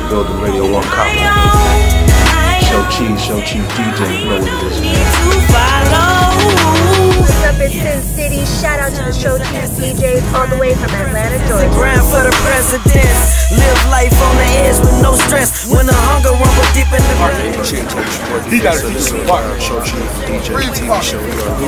building, Radio 1 copy. ShoCheeseDjs, you know what it is. What's up, it's Sin City. Shout out to the ShoCheeseDjs all the way from Atlanta, Georgia. Grind for the presidents. Live life on the edge with no stress. When the hunger rumble deep in the He got a piece of part. ShoCheeseDjs TV Show.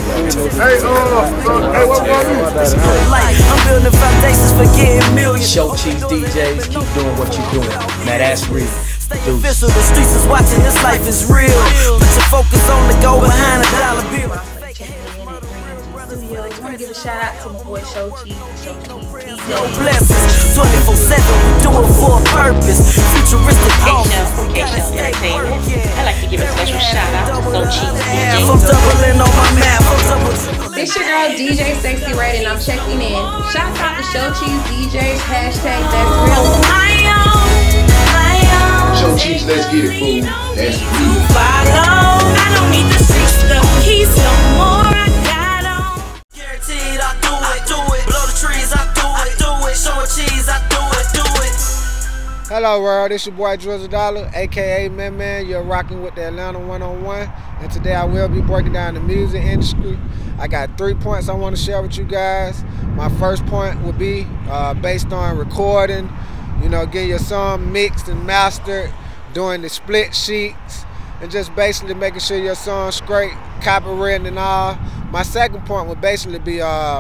I'm building foundations for getting millions. ShoCheeseDjs, keep doing what you're doing. Now that's real. Official, the streets is watching, this life is real. Put your focus on the goal behind a dollar bill. I want to give a shout out to my boy ShoCheese. No blessings, 24/7, we do it for a purpose. Futuristic Entertainment. I'd like to give a special shout out to ShoCheeseDjs. I'm doubling on my map. It's your girl DJ Sexy Red and I'm checking in. Shout out to ShoCheeseDjs, hashtag that's real. ShoCheese, let's get it, fool. That's real. I don't need the keys no more. I got on. Guaranteed I do it. Blow the trees, I do it. ShoCheese, I do it. Hello world, it's your boy Drizzle, aka Man. You're rocking with the Atlanta 101, and today I will be breaking down the music industry. I got 3 points I want to share with you guys. My first point would be based on recording. You know, getting your song mixed and mastered, doing the split sheets, and just basically making sure your song's straight, copywritten and all. My second point would basically be,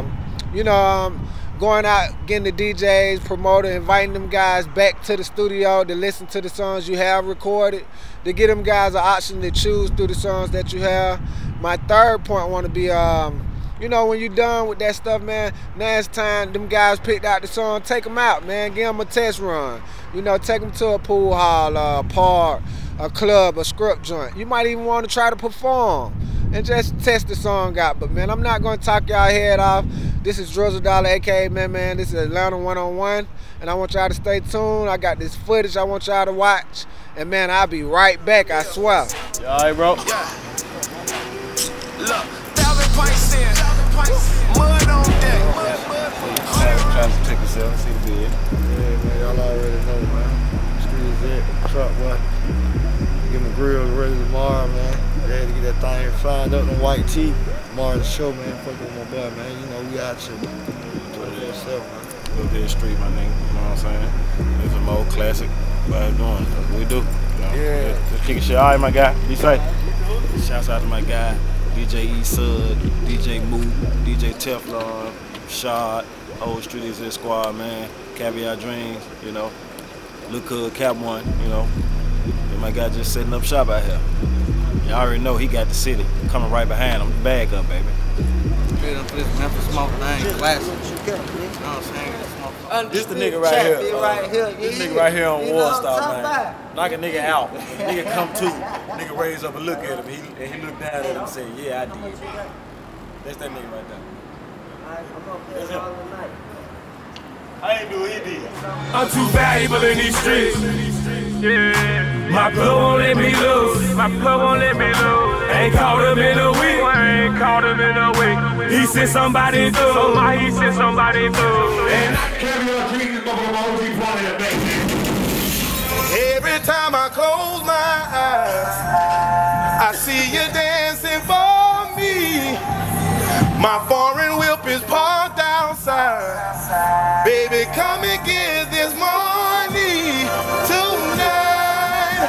going out, getting the DJs, promoting, inviting them guys back to the studio to listen to the songs you have recorded, to give them guys an option to choose through the songs that you have. My third point want to be, when you're done with that stuff, man, now it's time, them guys picked out the song, take them out, man, give them a test run. You know, take them to a pool hall, a park, a club, a script joint. You might even want to try to perform and just test the song out. But, man, I'm not going to talk y'all head off. This is Drizzle, aka Man. This is Atlanta 101, and I want y'all to stay tuned. I got this footage I want y'all to watch. And, man, I'll be right back, I swear. You all right, bro? Yeah. Look. Pints in, mud on deck. Trying to take yourself, see the bed. Yeah, man, y'all already know, man. Streets it, truck, boy. Get my grills ready tomorrow, man. Ready to get that thing flying up in white tee. Tomorrow's the show, man. Fucking with my boy, man. You know, we out here 24/7, man. Go to the street, my nigga. You know what I'm saying? It's a more classic. What I'm doing. That's what we do. You know? Yeah. Just kicking shit. All right, my guy. Be safe. Shouts out to my guy. DJ E-Sud, DJ Moot, DJ Teflon, Shot, Old Street Exit Squad, man, Caviar Dreams, you know, Lil Cud, Cap One, you know, and my guy just setting up shop out here. You already know he got the city coming right behind him, bag up, baby. This Memphis smoke thing, classic. You know what I'm saying? This the nigga right here. This nigga right here on War Star, man. Knock a nigga out. Nigga come to. Nigga raise up and look at him. He looked down at him and said, yeah, I did. That's that nigga right there. That's him. I ain't do what he did. I'm too valuable in these streets. Yeah. My plug won't let me lose. Ain't caught him in a week. He sent somebody through. And every time I close my eyes, I see you dancing for me. My foreign whip is parked outside. Baby, come and get this money tonight.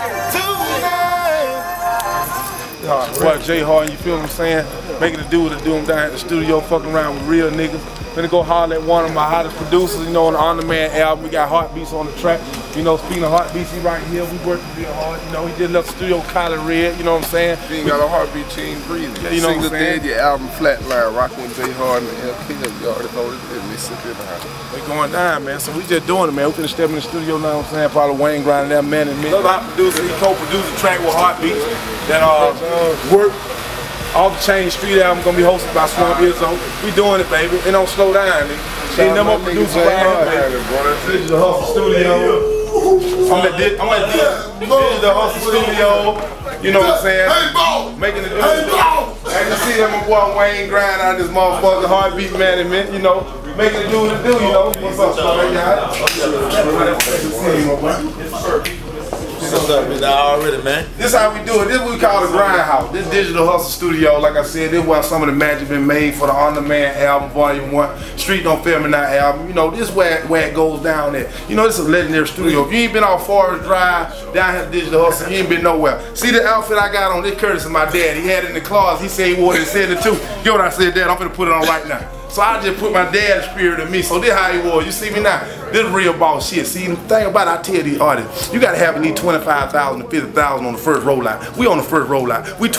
What, J Hard, you feel what I'm saying? Making it do what it do. I'm down at the studio fucking around with real niggas. Gonna go holler at one of my hottest producers, you know, on the On The Man album. We got Heartbeats on the track. You know, speaking of Heartbeats, he right here. We working real hard. You know, he did a little studio collar red, you know what I'm saying? You ain't got a heartbeat, you ain't breathing. Yeah, you know what I'm saying? Dead, your album Flatline, rocking with J Hard and the LK. You already know this is Mississippi behind. We going down, man. So we just doing it, man. We finna step in the studio now, what I'm saying? Probably Wayne grinding that man and me. Another hot producer, he co-produced a track with Heartbeats that work. Off the Chain Street album gonna be hosted by Swamp Izzo. We doing it, baby. It don't slow down, nigga. Ain't no more producer right here, baby. This is the Hustle Studio. I'm at the Hustle Studio. You know what I'm saying? Making it do. I can see that my boy Wayne grind out this motherfucking Heartbeat management, you know. Making it do what it do, you know. What's up, y'all? What's up, man? Already, man. This how we do it. This is what we call the grind house. This digital hustle studio, like I said, this is where some of the magic been made for the On Demand album, Volume 1, Street Don't Fail Me Now album. You know, this is where it goes down there. You know, this is a legendary studio. If you ain't been off Forest Drive, down here to Digital Hustle, you ain't been nowhere. See the outfit I got on, this courtesy of my dad. He had it in the closet. He said he wore it and said it too. Get what I said, Dad? I'm finna put it on right now. So I just put my dad's spirit in me. So this how he was. You see me now? This real boss shit. See, the thing about it, I tell these artists, you gotta have at least $25,000 to $50,000 on the first rollout. We on the first rollout. We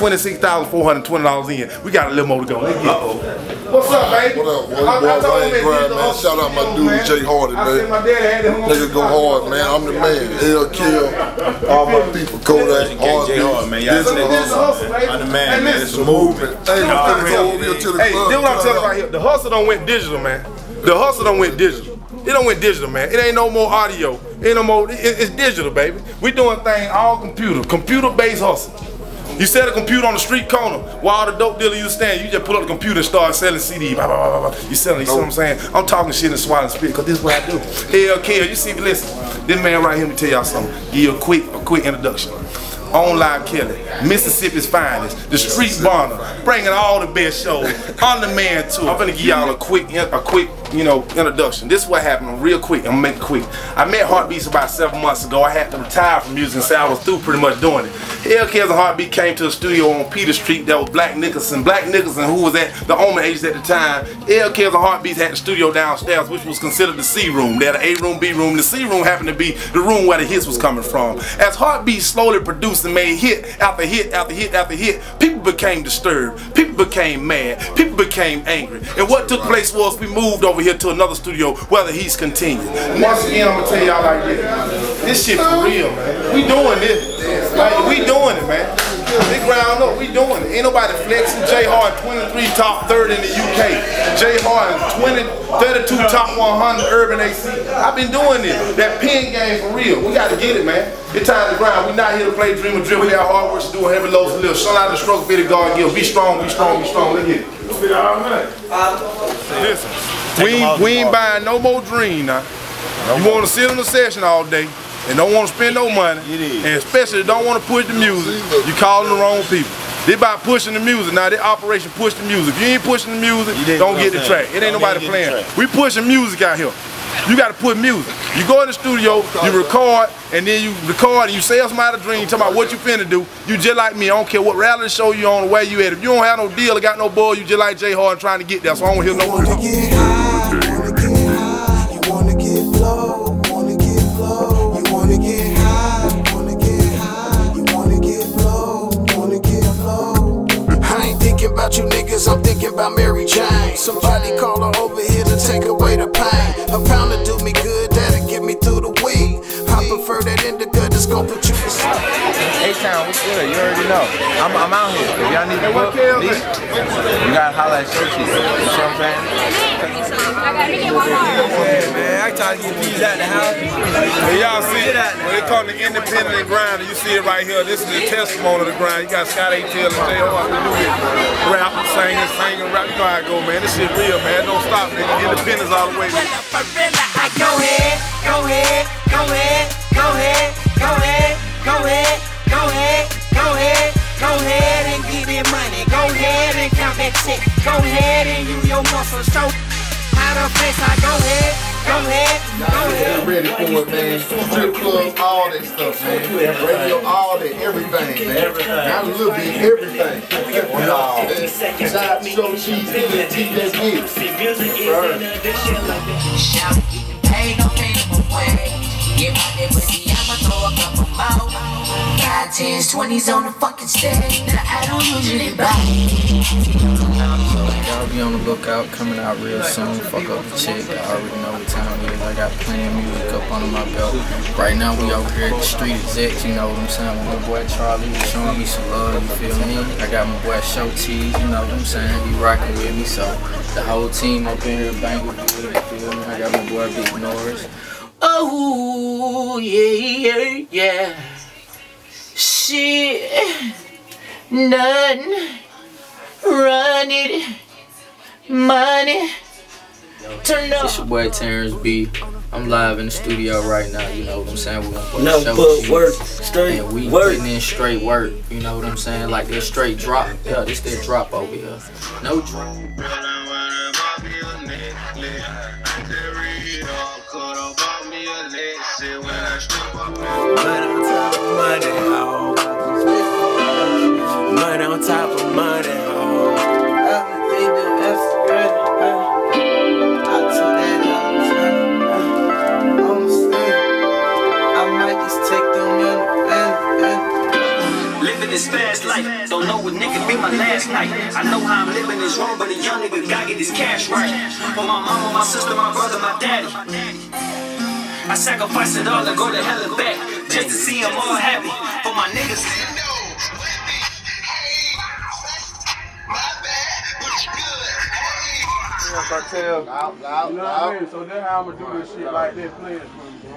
$26,420 in. We got a little more to go. Let's get it. What's up, baby? What up, boy? I ain't grind, man. Shout out my dude, Jay Hardy, man. Nigga go hard, man. I'm the man. L Kill, all my people, Kodak, Jay Hardy, man. Y'all I'm the man, man. It's a movement. Hey, this what I'm telling you right here. The hustle done went digital, man. The hustle done went digital. It done went digital, man. It ain't no more audio. It ain't no more. It's digital, baby. We doing things all computer-based hustle. You set a computer on the street corner while all the dope dealer you stand. You just pull up the computer and start selling CDs. Blah, blah, blah, blah. You selling. You see what I'm saying? I'm talking shit and swallowing spit because this is what I do. LK, you see, listen. This man right here, let me tell y'all something. Give you a quick introduction. On Live Kelly, Mississippi's finest, the street burner, bringing all the best shows, On Demand too. I'm gonna give y'all a quick, you know, introduction. This is what happened real quick. I'm gonna make it quick. I met Heartbeats about 7 months ago. I had to retire from music and say I was through pretty much doing it. LK and Heartbeat came to a studio on Peter Street. That was Black Nicholson. Black Nicholson, who was at the Omen agent at the time. LK and Heartbeats had the studio downstairs, which was considered the C room. They had an A room, B room. The C room happened to be the room where the hits was coming from. As Heartbeat slowly produced and made hit after hit after hit after hit, people became disturbed, people became mad, people became angry. And what took place was we moved over here to another studio where the heats continued. Once again, I'm gonna tell y'all like this shit for real, man. We doing this. Like, we doing it, man. Big ground up, we doing it. Ain't nobody flexing. Jay Hard 23 top 30 in the UK. Jay Hard 32 top 100 urban AC. I've been doing this. That pen game for real. We gotta get it, man. It's time to grind. We not here to play Dream or Drill. We got hard work to do, heavy loads to live. Show out the stroke, fitted guard, give. Be strong, be strong, be strong. Let's get it. Listen, we ain't buying no more Dream now. You wanna sit in the session all day and don't want to spend no money, and especially don't want to push the music, you calling the wrong people. They about pushing the music. Now, they operation push the music. If you ain't pushing the music, don't get the track. It ain't nobody playing. We pushing music out here. You got to put music. You go in the studio, you record, and then you record and you sell somebody a dream, talking about what you finna do. You just like me. I don't care what reality show you on, where you at. If you don't have no deal or got no ball, you just like Jay Hard trying to get there. So I don't hear no word. About you niggas, I'm thinking about Mary Jane. Somebody call her over here to take away the pain. A pound to do me good, that'll get me through the week. I prefer that indica that's gonna put you to sleep. H-Town, what's good? You already know. I'm out here. If y'all need to book me, you gotta holler at ShoCheese. You know what I'm saying? Yeah, man. I try to get these out the house. Hey, y'all see it? When they call the independent grinder, you see it right here. This is the testimony of the grind. You got Scott A.T.L. and Jay Hard to do it. Rap, singing, rap. You know how it go, man. This shit real, man. Don't stop, nigga. Independence all the way. Go ahead, go ahead, go ahead, go ahead, go ahead, go ahead, go ahead, go ahead, go ahead and get that money. Go ahead and count that check. Go ahead and use your muscles. Show how to flex. Go ahead, go ahead, go ahead. Get ready for it, man. Strip club, all that stuff, man. Radio, all that, everything, man. Not a little bit, everything. Shout out to ShoCheeseDjs TV Shout, ain't no minimum wage. Get my nigga, see, I'ma throw a couple more. 5, 10s, 20s on the fucking stage that I don't usually buy. Y'all be on the lookout, coming out real soon. Fuck up the chick, I already know what time it is. I got plenty of music up under my belt. Right now we over here at the street execs, you know what I'm saying? With my boy Charlie, he's showing me some love, you feel me? I got my boy ShoCheese, you know what I'm saying? He rocking with me, so the whole team up in here banging with me, you feel me? I got my boy Big Norris. Oh, yeah, yeah. Shit, nothing, run it, money, Turn it up. It's your boy Terrence B. I'm live in the studio right now, you know what I'm saying? We're gonna put no, show but work, straight and we work. putting in straight work, you know what I'm saying? Like that straight drop. Yeah, this that drop over here. No drop. Money on top of money, Living this fast life, don't know what nigga be my last night. I know how I'm living is wrong, but a young nigga gotta get his cash right. For my mama, my sister, my brother, my daddy. I sacrifice it all to go to hell and back, just to see them all happy. For my niggas. Cartel. You know what I mean? So that's how I'm gonna do this shit like this, playing for you, bro.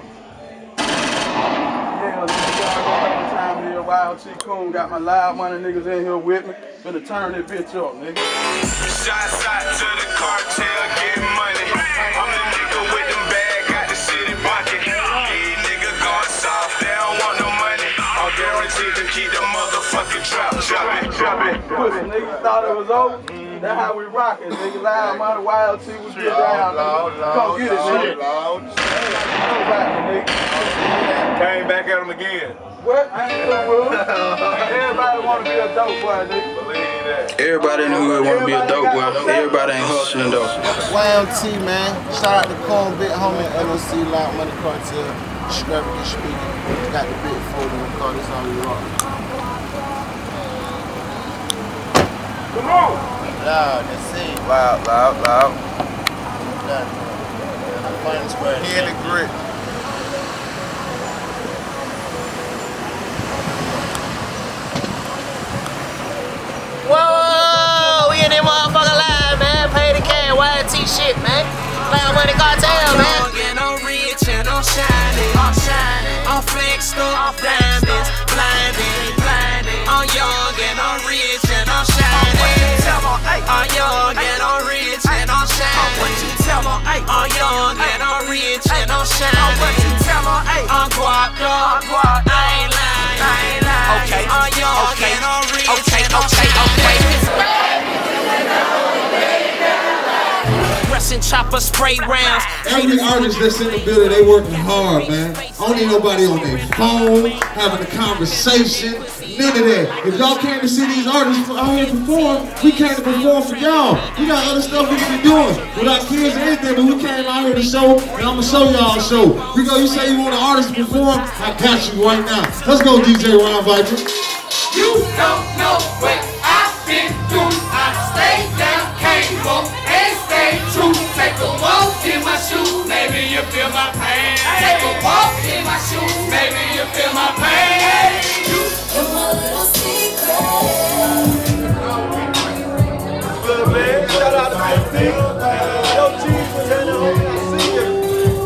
Yeah, nigga, time here, YLT Coon, got my live money niggas in here with me. Finna turn this bitch up, nigga. Shots out to the cartel, get money. I'm the nigga with them bag, got the city bucket. These niggas going soft, they don't want no money. I'm guaranteed to keep the motherfucking trap jumping. Pussy niggas thought it was over. That's how we rockin', nigga. Live money, YLT, we get down. Come get it, nigga. Came back at him again. What? I ain't no rules. Everybody wanna be a dope boy, nigga. Believe that. Everybody in the hood wanna be a dope boy. Everybody ain't hustling though. YMT, man. Shout out to Corn Big Homie, LOC, Loud Money Cartel, Scrappy speaking. Got the big fold in the car, this how we rock. Come on! Loud, that's it. Loud. Here the grip. Whoa, we in that motherfucker live, man. Pay the cash, YT shit, man. Loud Money Cartel, man. I'm rich and I'm shining. I'm flexed up, diamonds, blinding. I'm young and I'm rich and I'm shining. I'm young and I'm rich and I'm shining. I'm young and I'm rich and I'm shining. I'm guapped up, I ain't lying. Okay, I'm young and I'm rich and I'm shining. Russian chopper spray rounds. Every artist that's in the building, they working hard, man. I don't need nobody on their phone, having a conversation, none of that. If y'all came to see these artists out here perform, we came to perform for y'all. We got other stuff we can be doing with our kids and everything, but we came out here to show, and I'm gonna show y'all a show. We go, you say you want an artist to perform, I got you right now. Let's go, DJ Ron Viper. You don't know what I've been through. I stayed down, came up, and stayed true. Take a walk in my shoes, maybe you feel my pain. Take a walk in my shoes, maybe you feel my pain. You're my little secret. Good man, shout out to my team. ShoCheese, turn it on, I see you.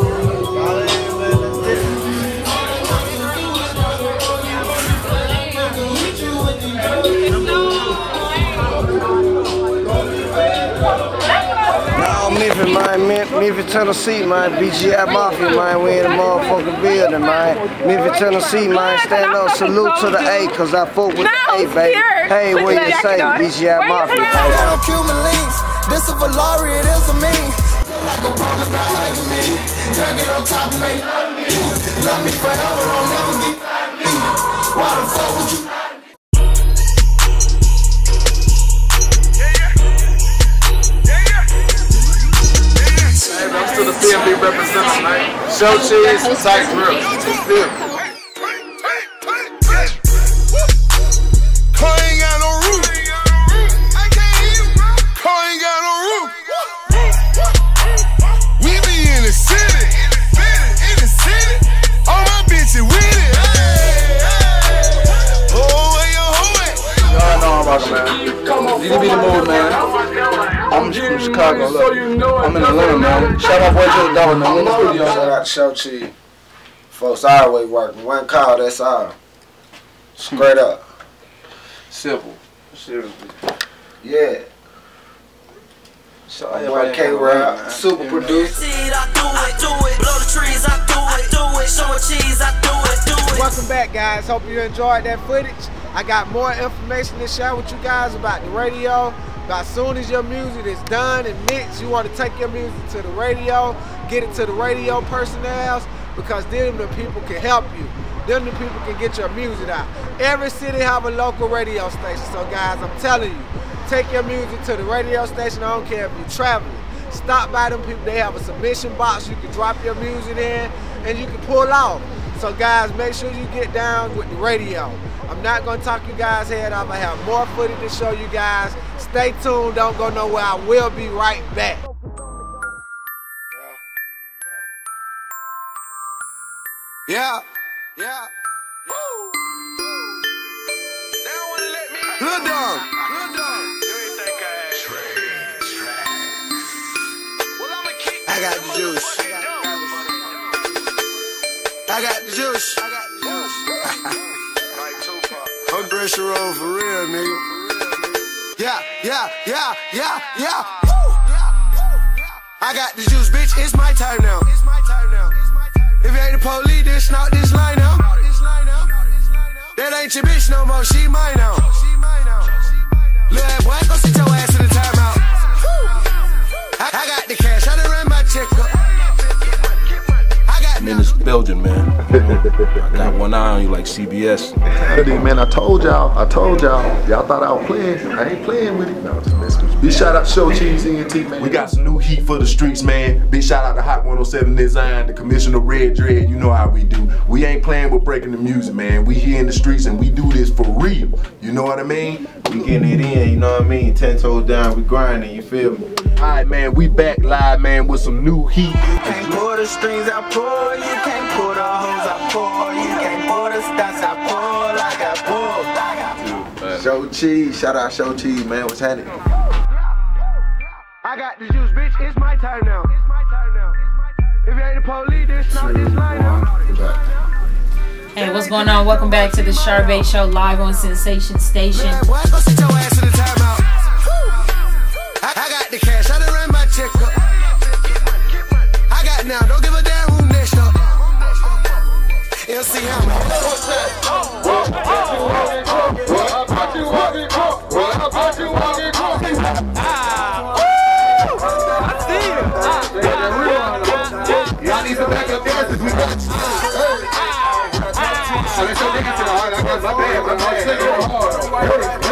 Memphis, Tennessee, man. BGI Mafia, man. We in the motherfucking building, man. Memphis, Tennessee, man. Stand up, salute to the A, cause I fuck with the A, baby. Hey, what you say? BGI Mafia. This is Valari, it is a me. Turn it on top of me. Love me forever, I'll never be. Why the fuck would you? I'm still the PMB representative, man. ShoCheese, Tight Drill. Car ain't got no roof. Car ain't got no roof. We be in the city. All my bitches with it. Oh, where your hoe at? Y'all know I'm about it, man. You can be the mood, man. I'm from Chicago, look. I'm in Atlanta, man. Shout out boy to the dollar, man. In the studio. Shout out to ShoCheese. Folks always working. One call, that's all. Straight up. Simple. Seriously. Yeah. Boy K-Rap, super producer. Welcome back, guys. Hope you enjoyed that footage. I got more information to share with you guys about the radio. As soon as your music is done and mixed, you want to take your music to the radio, get it to the radio personnel, because then the people can help you. Then the people can get your music out. Every city have a local radio station. So guys, I'm telling you, take your music to the radio station. I don't care if you're traveling. Stop by them people. They have a submission box. You can drop your music in and you can pull off. So guys, make sure you get down with the radio. I'm not going to talk you guys' head off. I have more footage to show you guys. Stay tuned. Don't go nowhere. I will be right back. Yeah. Yeah. Woo. They don't want to let me. Lil Dog. Lil Dog. Well, I'ma keep. I got the juice. I got the juice. I'm pressure on for real, nigga. Yeah, yeah, yeah, yeah, yeah. I got the juice, bitch. It's my time now. It's my time now. If you ain't the police, then snout this line out. That ain't your bitch no more, she mine now. Lil' ass boy, go sit your ass in the timeout. I got the cash, I done ran my check up. I'm in this Belgian, man. I got one eye on you like CBS. Man, I told y'all. Y'all thought I was playing. I ain't playing with it. No, just messing with you. Big shout out to ShoCheeseDjs, man. We got some new heat for the streets, man. Big shout out to Hot 107 Design, the Commissioner Red Dread. You know how we do. We ain't playing with breaking the music, man. We here in the streets and we do this for real. You know what I mean? We getting it in, you know what I mean? 10 toes down, we grinding, you feel me? Alright, man, we back live, man, with some new heat. You can't pour the strings I pour, you can't pour the hoes I pour, you can't pour the stats I pour like I pour. ShoCheese, shout out ShoCheese, man. What's happening? I got the juice, bitch. It's my time now. It's my time now. If you ain't the police, then snout this line out. Hey, what's going on? Welcome back to the Charbet Show live on Sensation Station. Boy, go sit your ass in the timeout. I got the cash, I done ran my check up. I got now, don't give a damn who next up. You'll see how much. What's that? I see you. Y'all need some backup dancers. We got you. So let's show niggas to the heart. I got my band, but I'm singing hard.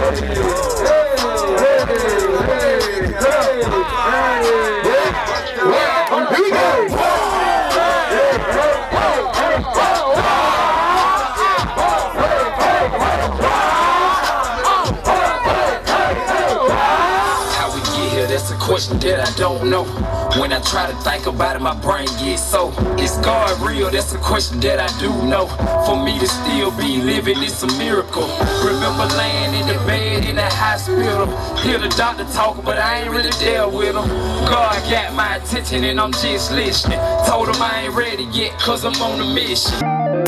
Here we go. How we get here, that's a question that I don't know. When I try to think about it, my brain gets so. Is God real? That's a question that I do know. For me to still be living, it's a miracle. Remember laying in the bed in the hospital. Hear the doctor talking, but I ain't really there with him. God got my attention and I'm just listening. Told him I ain't ready yet, cause I'm on a mission.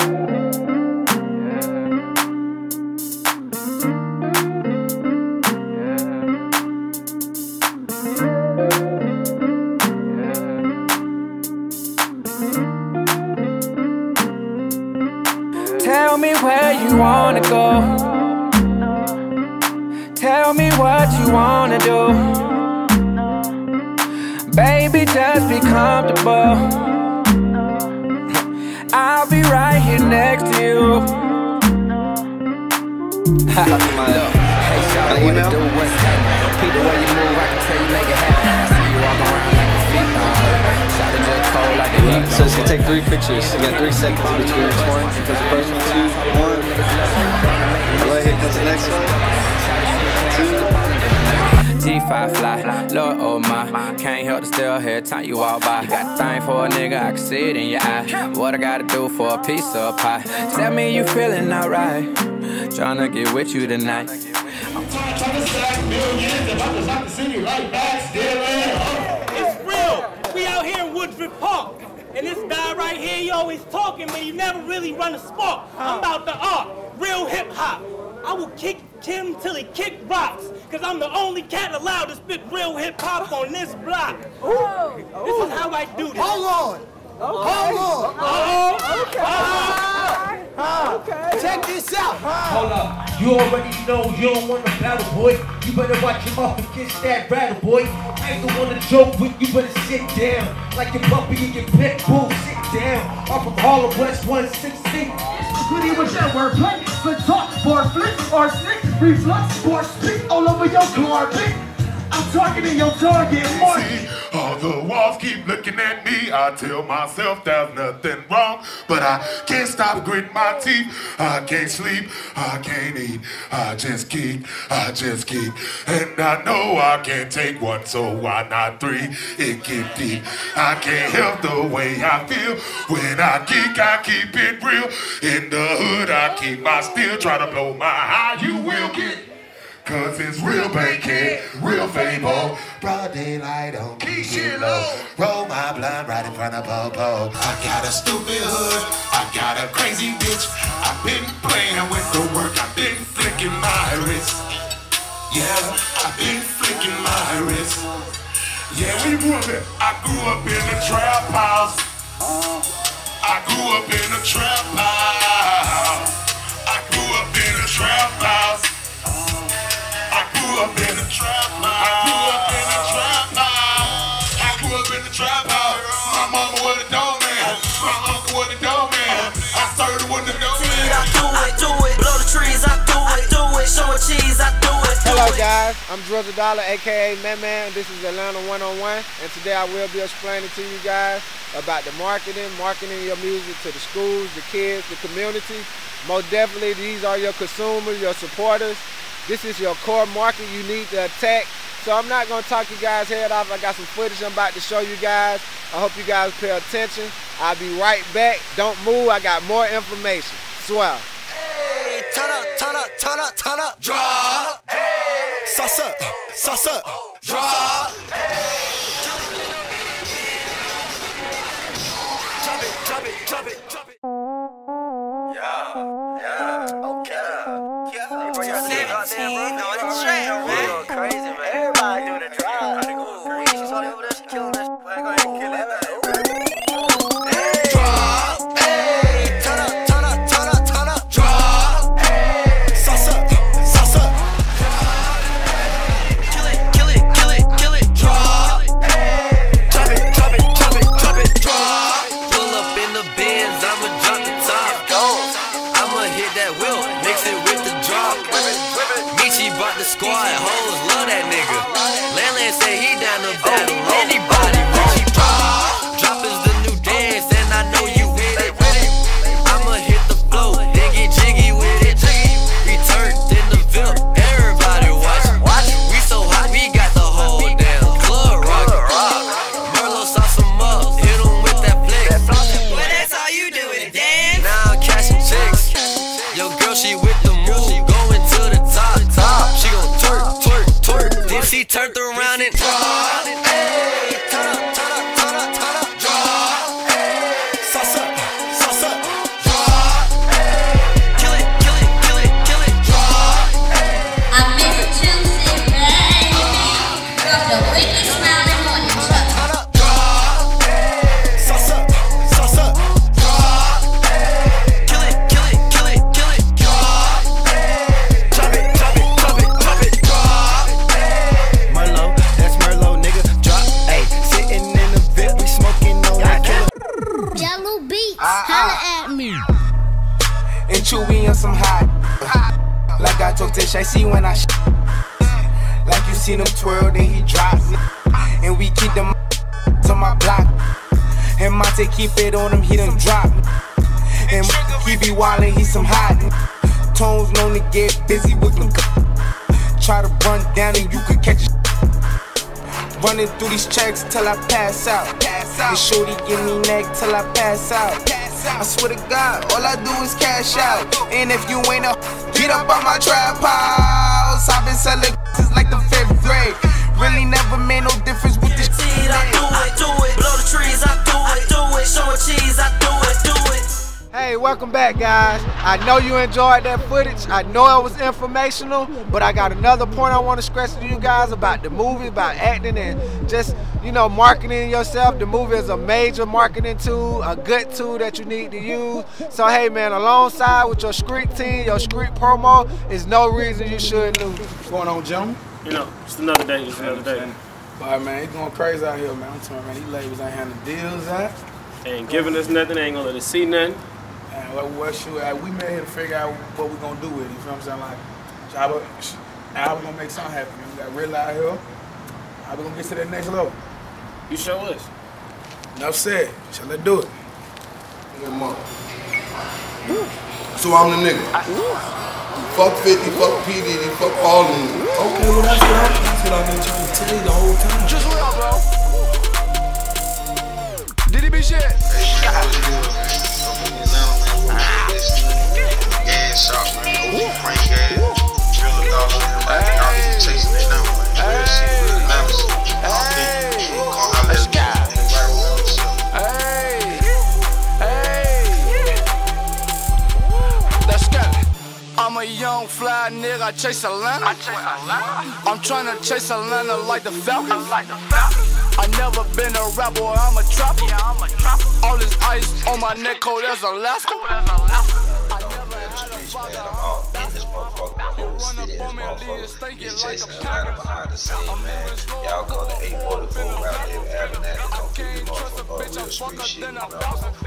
Tell me where you wanna go. Tell me what you wanna do. Baby, just be comfortable. I'll be right here next to you. Look, hey, shout what to do, what's happening? Peep the way you move, I can tell you make it happen. I see you walk around like a feet. Shout it just cold like a heat. So it's gonna take 3 pictures. You got 3 seconds between each one. Because the first one, 2, 1. Go ahead, go to the next one. 2. G5 fly, Lord oh my. Can't help to still hear time you walk by. Got a thing for a nigga, I can see it in your eye. What I gotta do for a piece of pie? Tell me you feeling alright. Tryna get with you tonight. It's real. We out here in Woodford Park. And this guy right here, he always talking, but he never really run a spark. I'm about the art, real hip hop. I will kick Kim till he kick rocks, cause I'm the only cat allowed to spit real hip hop on this block. This is how I do this. Hold on. Hold on. Okay. Check this out. Hold up. You already know you don't want to battle, boy. You better watch your mouth and kiss that rattle, boy. I ain't the one to joke with. You better sit down. Like your puppy and your pit bull, sit down. I'm from Harlem West 116. Goody with that wordplay, split talk, bar flip, or slick, reflux, bar spit all over your carpet. I'm targeting your target market. All the walls keep looking at me. I tell myself there's nothing wrong, but I can't stop gritting my teeth. I can't sleep, I can't eat. I just keep. And I know I can't take one, so why not three? It get deep. I can't help the way I feel. When I geek, I keep it real. In the hood, I keep my steel. Try to blow my high, you will get. Cause it's real bankhead, real fable. Broad daylight on keep shit low. Roll my blunt right in front of Popo. I got a stupid hood, I got a crazy bitch. I've been playing with the work, I've been flicking my wrist. Yeah, I've been flicking my wrist. Yeah, we grew up. I grew up in a trap house. I grew up in a trap house. I grew up in a trap house. I grew up in a trap house. My mama was a doorman. My uncle was a doorman. I started with the doorman. I do it. Blow the trees, I do it. Show a cheese, I do it. Hello guys, I'm Drizzle aka Man. This is Atlanta 101, and today I will be explaining to you guys about the marketing your music to the schools, the kids, the community. Most definitely, these are your consumers, your supporters. This is your core market you need to attack. So I'm not going to talk you guys' head off. I got some footage I'm about to show you guys. I hope you guys pay attention. I'll be right back. Don't move. I got more information. Swell. Hey, turn up. Drop. Hey. Sauce up. Drop. Drop it. Yeah. Okay. Yeah. Bro, you're 17 on the track, man. Going crazy, man. Everybody doing the drop. I go crazy. She's only over there. She killing this. Go ahead and kill it. Drop. Hey. Turn up. Drop. Hey. Sauce up. Kill it. Drop. Hey. Drop it. Drop. Pull up in the Benz. I'ma drop the top. Go. I'ma hit that wheel. Mix it with the drop. Michi brought the squad. Hoes love that nigga. Landland say he down to battle anybody. Richie drop is the new dance, and I know you with it. I'ma hit the flow, then get jiggy with it. We turned in the VIP, everybody watch. We so hot, we got the whole damn club rockin'. Merlot sauce him up, hit him with that flick. Well, that's all you do is dance. Now I'm cashing chicks. Yo, girl, she with the move, going to the top. She gon' twerk. Then she turned around and drop. Hey, turn up. Drop. Hey, sauce up. Drop. Hey, kill it. Drop. Hey, I miss Tuesday, baby. From the wicked smiling morning truck. Drop. Hey, sauce up. Drop. Hey, kill it. Drop. Hey, drop it. Drop. Hey, Merlot, that's Merlot, nigga. Drop. Hey, sitting in the VIP, we smoking on that killer. Jello Beats, holla at me. And Chewy on some hot. Like I told Tish, I see when I like you seen him twirl, then he drops. And we keep them on my block. And Monte keep it on him, he done drop. And he be wildin', he some hot. Tones known to get busy with them. Try to run down and you could catch a running through these checks till I pass out. And shorty give me neck till I pass out. I swear to God, all I do is cash out. And if you ain't a get up on my trap house. I've been selling since like the 5th grade. Really never made no difference with this shit. I do it. Blow the trees, I do it. Show a cheese, I do it. Hey, welcome back, guys. I know you enjoyed that footage. I know it was informational, but I got another point I want to stress to you guys about the movie, about acting and just, you know, marketing yourself. The movie is a major marketing tool, a good tool that you need to use. So, hey, man, alongside with your street team, your street promo, is no reason you shouldn't lose. What's going on, gentlemen? You know, it's another day, it's another day. All right, man, it's going crazy out here, man. I'm telling you, man, these labels ain't having the deals out. They ain't giving us nothing, they ain't gonna let us see nothing. We made here to figure out what we're gonna do with it, you feel what I'm saying? Like, how we gonna make something happen? We got Riddle out here. How we gonna get to that next level? You show us. Enough said. So let's do it. So I'm the nigga. Fuck 50, fuck P. Diddy, fuck all of them. Okay, well that's what I've been trying to tell you the whole time. Just real, bro. Did he be shit? I'm a young fly nigga, I chase Atlanta. I'm trying to chase Atlanta like the Falcons. I never been a rapper, I'm a trapper. All this ice on my neck, cold as Alaska. He's chasing Atlanta behind the scene, man. Y'all call the 844 out there having that. Don't keep the motherfucker real street shit, you know.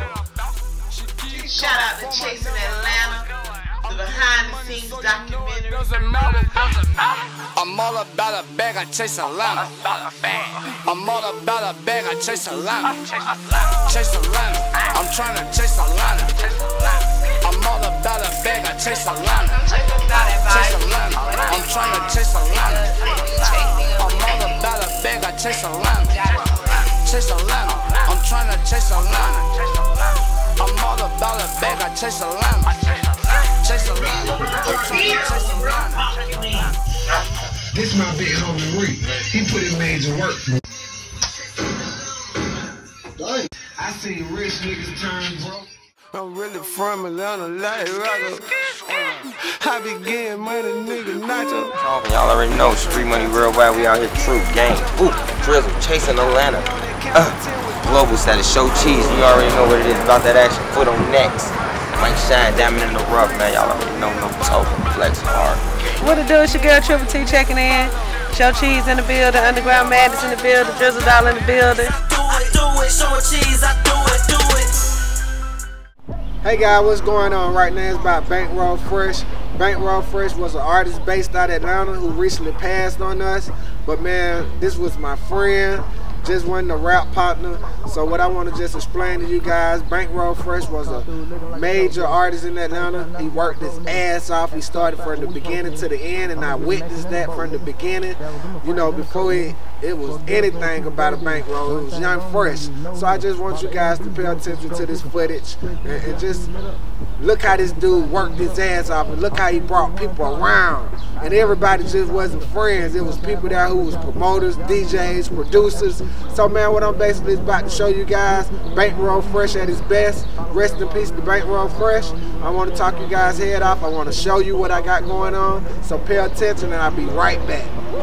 Shout out to Chasing Atlanta, the behind the scenes documentary. I'm all about a bag, I chase Atlanta. I'm all about a bag, I chase Atlanta. Chase Atlanta, I'm trying to chase Atlanta. I'm all about a bag, I chase Atlanta. Chase Atlanta, I'm trying to chase Atlanta. I'm all about a bag, I chase Atlanta. Chase Atlanta, I'm trying to chase Atlanta. I'm all about a bag, I chase Atlanta. Chase Atlanta, I'm trying to chase Atlanta. This my big homie Reed. He put in major work. I see rich niggas turn broke. I'm really from Atlanta, like rocker. I be getting money, nigga, nacho. Y'all already know, street money worldwide, we out here, true gang. Ooh, Drizzle, chasing Atlanta. Global status, show cheese, you already know what it is about that action. Foot on necks. Mike Shine, diamond in the rough, man. Y'all already know, no token, flex hard. What it do? It's your girl Triple T checking in. Show Cheese in the building, Underground Madness in the building, Drizzle Doll in the building. Do it, show cheese, I do it. Hey guys, what's going on right now? It's about Bankroll Fresh. Bankroll Fresh was an artist based out of Atlanta who recently passed on us. But man, this was my friend. Just wasn't a rap partner. So what I want to just explain to you guys, Bankroll Fresh was a major artist in Atlanta. He worked his ass off. He started from the beginning to the end, and I witnessed that from the beginning. You know, before it was anything about a bankroll. It was Young Fresh. So I just want you guys to pay attention to this footage and just look how this dude worked his ass off, and look how he brought people around. And everybody just wasn't friends. It was people there who was promoters, DJs, producers. So man, what I'm basically about to show you guys, Bankroll Fresh at his best. Rest in peace to Bankroll Fresh. I want to talk you guys' head off. I want to show you what I got going on. So pay attention and I'll be right back.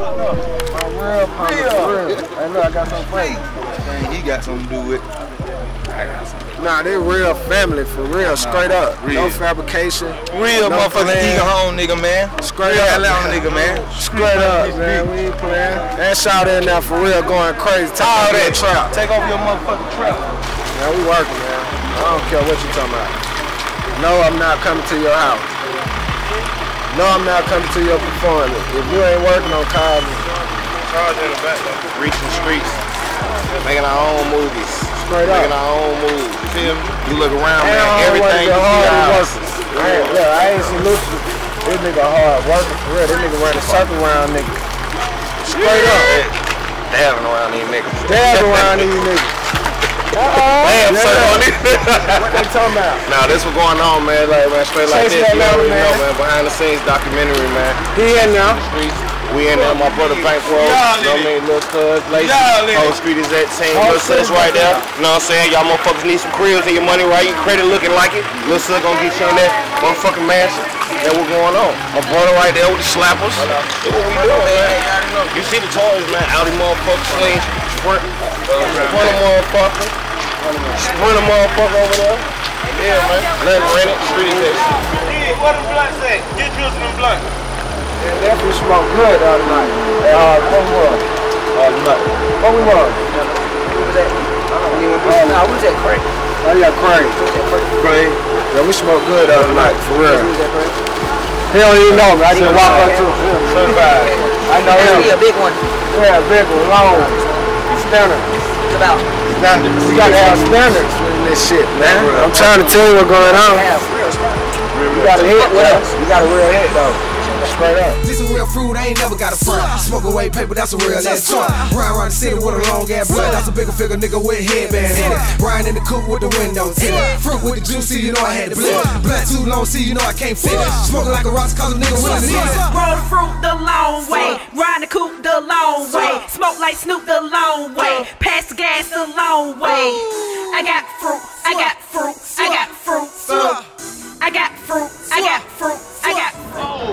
I know I got something for you. He got something to do with it. I got something. Nah, they real family, for real, straight up. Real. No fabrication. Real no motherfucking Eagle Home nigga, man. Straight real up. Atlanta nigga, man. Straight up, man. We ain't playing. And shout in there for real, going crazy. Take all that trap. Take off your motherfucking trap. Man, we working, man. I don't care what you talking about. No, I'm not coming to your house. No, I'm not coming to your performance. If you ain't working on cars, Charge in the back, though. Reaching streets. Making our own movies. Straight up. Making our own moves. You feel me? You look around, man. Everything you see I ain't salute you. This nigga hard working for real. This nigga running circle around niggas. Straight up. Dabbing around these niggas. Dabbing around these niggas. Damn, son. What they talking about? Nah, this what's going on, man. Like, man, straight like this. You already know, man. Behind the scenes documentary, man. He in now. Streets. We in there, my brother Bankroll, you know what I mean, Lil Cuz, Lacey, whole street is at same Lil Sus right there. You know what I'm saying? Y'all motherfuckers need some cribs and your money right, your credit looking like it. Lil Sus gonna get you in that motherfucking mansion. That's what's going on. My brother right there with the slappers. That's what we doing, man. You see the toys, man. Audi motherfucker, Sling, Sprint, motherfucker. Sprint a motherfucker over there. Yeah, man. Let it rent it, street is at. Yeah, what them blunts at? Get Drizzle them blunts. Yeah, definitely smoke good the other night. What we was? What we was? What was that? Nah, we was at Craig. Oh yeah, Craig. Craig. Yeah, we smoked good the other night, for real. He don't even know me. I just walk up to him. Certified. I know him. He a big one. Yeah, a big one, long. Standard. It's about standards. We gotta have standards in this shit, man. I'm trying to tell you what's going on. You got a hit with us. You got a real hit though. Straight up. This is real fruit, I ain't never got a front. Smoke away paper, that's a real ass joint. Ride around the city with a long ass blood, that's a bigger figure nigga with headband in it. Riding in the coupe with the windows in it. Fruit with the juice, see, you know I had to blend. Blood too long, see, you know I can't fit it. Smoking like a rock, cause a nigga running in it. Roll the fruit the long way, ride the coupe the long way, smoke like Snoop the long way, pass the gas the long way. I got fruit, I got fruit, I got fruit. I got fruit, I got fruit, I got fruit.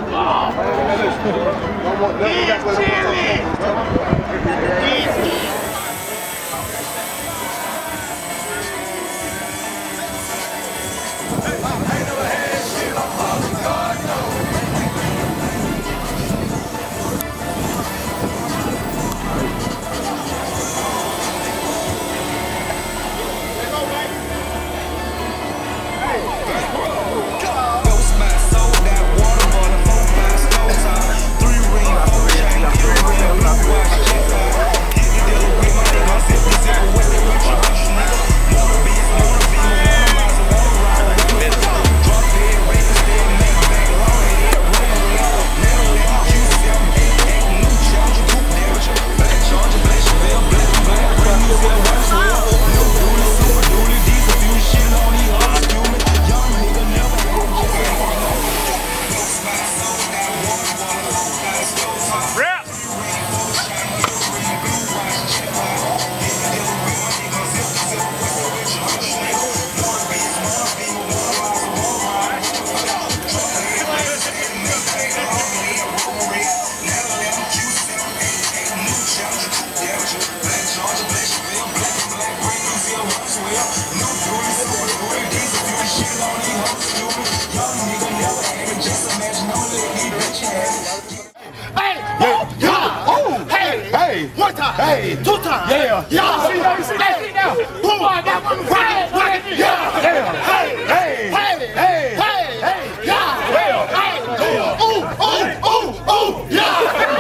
Hey, 2 times. Yeah. Yeah. See now, sit down. Boom. I got one. Yeah. Yeah. Hey. Hey. Hey. Hey. Hey. Yeah. Hey. Ooh. Ooh. Ooh. Ooh. Yeah.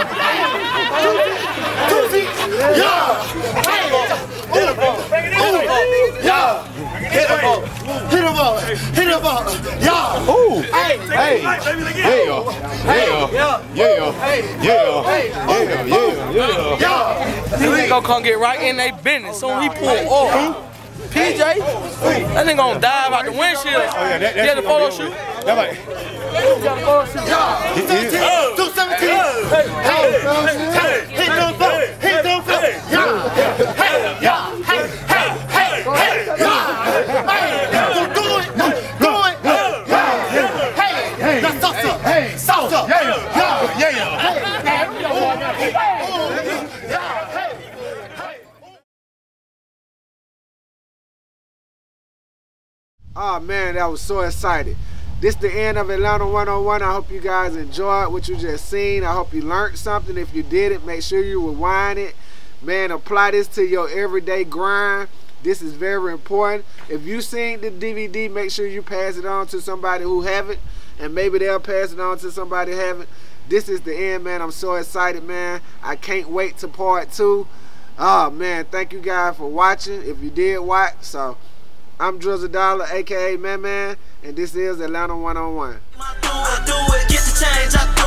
Yeah. Hit him up. Yeah. Hit him up. Hit him up. Hit him up. Yeah. Ooh. Hey. Hey. Yeah. Yeah. Yeah. Yeah. Yeah. These niggas gonna come get right in their business. So he pull off. PJ, that nigga gonna dive out the windshield. Oh yeah, that's the photo shoot. That like. Yeah. 217. Hey. Hit them vote. Hit them vote. Yeah. Hey. Yeah. Hey. Hey. Hey. Hey. Yeah. Hey. Do it. Do it. Yeah. Hey. That's salsa. Hey. Salsa. Yeah. Yeah. Yeah. Oh man, that was so excited. This the end of Atlanta 101. I hope you guys enjoyed what you just seen. I hope you learned something. If you didn't, make sure you rewind it. Man, apply this to your everyday grind. This is very important. If you seen the DVD, make sure you pass it on to somebody who haven't, and maybe they'll pass it on to somebody who haven't. This is the end, man. I'm so excited, man. I can't wait to part 2. Oh man, thank you guys for watching. If you did watch, so I'm Drizzle Dollar, aka Man, and this is Atlanta 101. Do it, get the change up.